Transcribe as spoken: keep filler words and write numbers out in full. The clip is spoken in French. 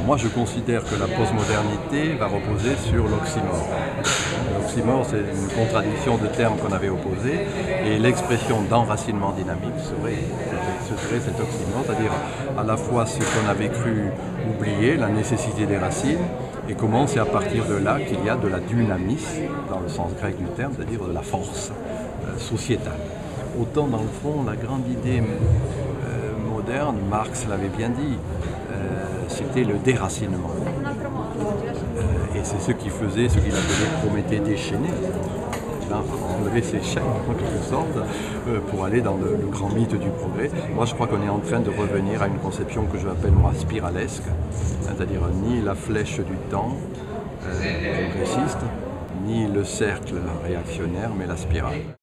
Moi, je considère que la postmodernité va reposer sur l'oxymore. L'oxymore, c'est une contradiction de termes qu'on avait opposés, et l'expression d'enracinement dynamique serait, ce serait cet oxymore, c'est-à-dire à la fois ce qu'on avait cru oublier, la nécessité des racines, et comment c'est à partir de là qu'il y a de la dynamis, dans le sens grec du terme, c'est-à-dire de la force euh, sociétale. Autant dans le fond, la grande idée euh, moderne, Marx l'avait bien dit, euh, c'était le déracinement. Euh, et c'est ce qui faisait, ce qu'il appelait Prométhée déchaîné. Là, enlever ses chaînes en quelque sorte euh, pour aller dans le, le grand mythe du progrès. Moi je crois qu'on est en train de revenir à une conception que je appelle moi spiralesque, c'est-à-dire ni la flèche du temps euh, progressiste, ni le cercle réactionnaire, mais la spirale.